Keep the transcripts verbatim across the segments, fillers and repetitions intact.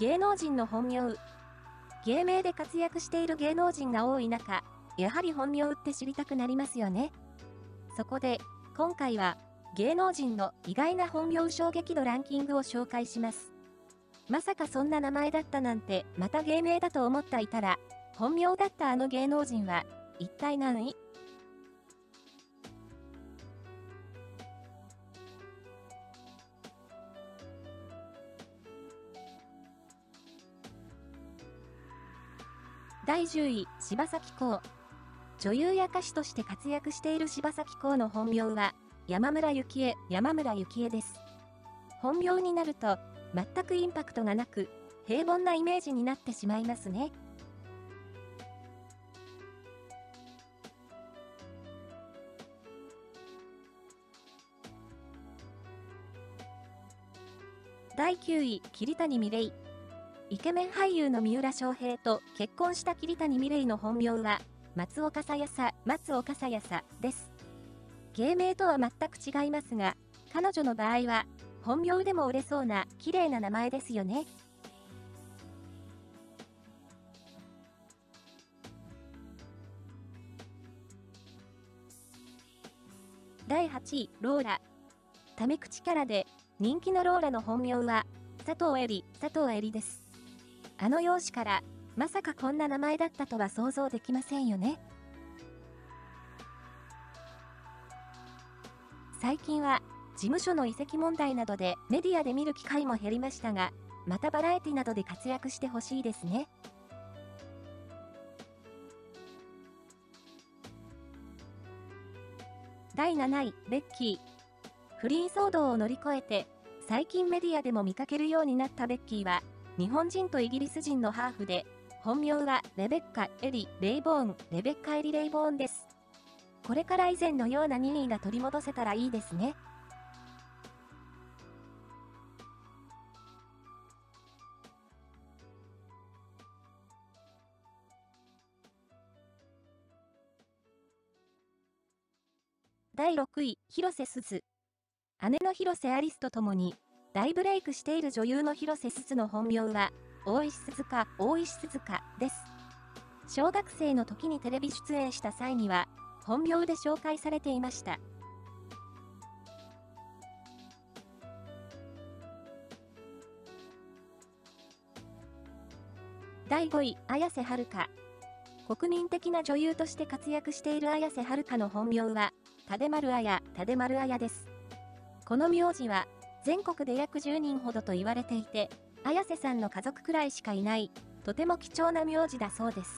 芸能人の本名。芸名で活躍している芸能人が多い中、やはり本名って知りたくなりますよね。そこで、今回は、芸能人の意外な本名衝撃度ランキングを紹介します。まさかそんな名前だったなんて、また芸名だと思っていたら、本名だったあの芸能人は、一体何位？だいじゅうい、柴咲コウ。女優や歌手として活躍している柴咲コウの本名は、山村幸恵、山村幸恵です。本名になると、全くインパクトがなく、平凡なイメージになってしまいますね。だいきゅうい、桐谷美玲。イケメン俳優の三浦翔平と結婚した桐谷美玲の本名は、松岡さやさ、松岡さやさです。芸名とは全く違いますが、彼女の場合は、本名でも売れそうな綺麗な名前ですよね。だいはちい、ローラ。タメ口キャラで人気のローラの本名は、佐藤恵里、佐藤恵里です。あの容姿から、まさかこんな名前だったとは想像できませんよね。最近は、事務所の移籍問題などでメディアで見る機会も減りましたが、またバラエティなどで活躍してほしいですね。だいなない、ベッキー。不倫騒動を乗り越えて、最近メディアでも見かけるようになったベッキーは、日本人とイギリス人のハーフで、本名はレベッカ・エリ・レイボーン、レベッカ・エリ・レイボーンです。これから以前のような任意が取り戻せたらいいですね。だいろくい、広瀬すず。姉の広瀬アリスと共に、大ブレイクしている女優の広瀬すずの本名は、大石鈴香、大石鈴香です。小学生の時にテレビ出演した際には、本名で紹介されていました。だいごい、綾瀬はるか。国民的な女優として活躍している綾瀬はるかの本名は、蓼丸綾、蓼丸綾です。この名字は、全国で約じゅうにんほどと言われていて、綾瀬さんの家族くらいしかいない、とても貴重な名字だそうです。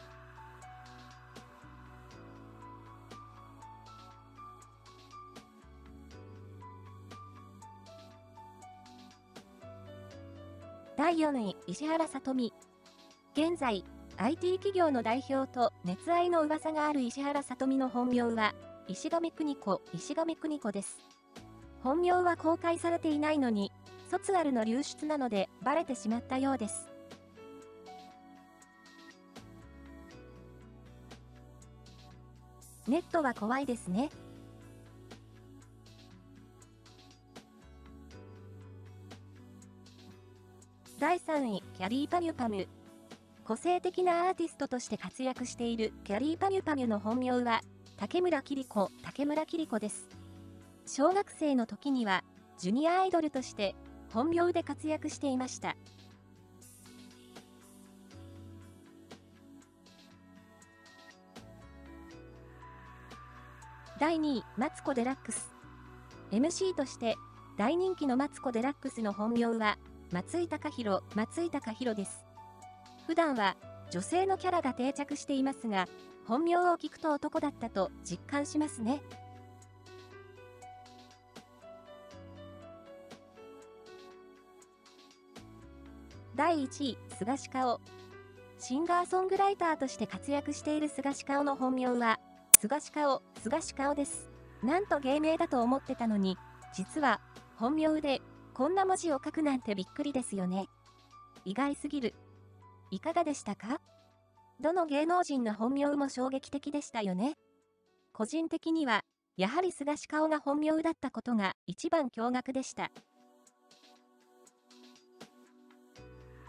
だいよんい、石原さとみ。現在、アイティー 企業の代表と熱愛の噂がある石原さとみの本名は、石上邦子、石上邦子です。本名は公開されていないのに、卒アルの流出なのでバレてしまったようです。ネットは怖いですね。だいさんい、キャリーパミュパミュ。個性的なアーティストとして活躍しているキャリーパミュパミュの本名は、竹村桐子、竹村桐子です。小学生の時には、ジュニアアイドルとして、本名で活躍していました。だいにい、マツコ・デラックス。エムシー として、大人気のマツコ・デラックスの本名は、松井貴弘、松井貴弘です。普段は女性のキャラが定着していますが、本名を聞くと男だったと実感しますね。だいいちい、菅氏顔。シンガーソングライターとして活躍している菅氏顔の本名は、菅氏顔、菅氏顔です。なんと芸名だと思ってたのに、実は本名でこんな文字を書くなんてびっくりですよね。意外すぎる。いかがでしたか？どの芸能人の本名も衝撃的でしたよね。個人的には、やはり菅氏顔が本名だったことが一番驚愕でした。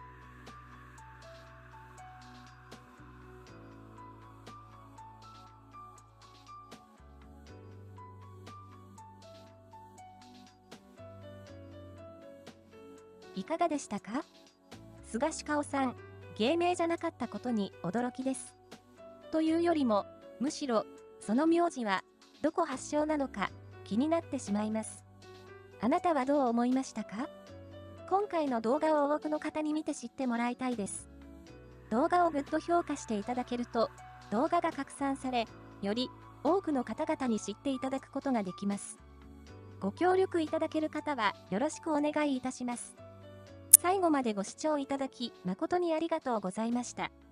いかがでしたか？菅氏顔さん、芸名じゃなかったことに驚きです。というよりも、むしろ、その名字は、どこ発祥なのか、気になってしまいます。あなたはどう思いましたか？今回の動画を多くの方に見て知ってもらいたいです。動画をグッド評価していただけると、動画が拡散され、より多くの方々に知っていただくことができます。ご協力いただける方はよろしくお願いいたします。最後までご視聴いただき誠にありがとうございました。